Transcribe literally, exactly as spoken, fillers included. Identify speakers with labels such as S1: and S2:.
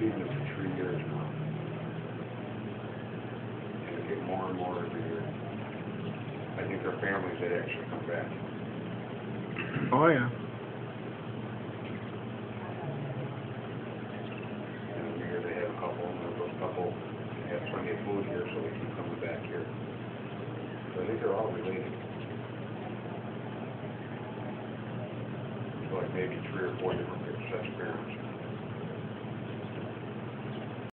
S1: feeding them for three years now. And they get more and more every year. I think their families that actually come back.
S2: Oh, yeah.
S1: And every year they have a couple, and those couple have plenty of food here, so they keep coming back here. So I think they're all related. So like maybe three or four different sets of parents.